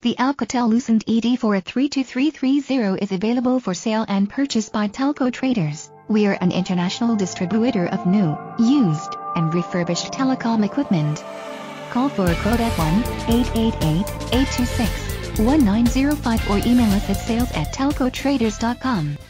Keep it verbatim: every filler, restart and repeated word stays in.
The Alcatel-Lucent E D four a three two three three zero is available for sale and purchase by TelcoTraders. We are an international distributor of new, used, and refurbished telecom equipment. Call for a quote at one eight eight eight, eight two six, one nine zero five or email us at sales at telco traders dot com.